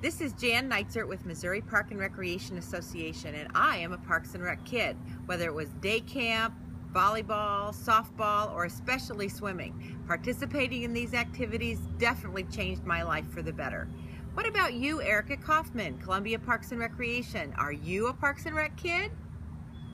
This is Jan Neitzert with Missouri Park and Recreation Association, and I am a Parks and Rec kid. Whether it was day camp, volleyball, softball, or especially swimming, participating in these activities definitely changed my life for the better. What about you, Erica Kaufman, Columbia Parks and Recreation? Are you a Parks and Rec kid?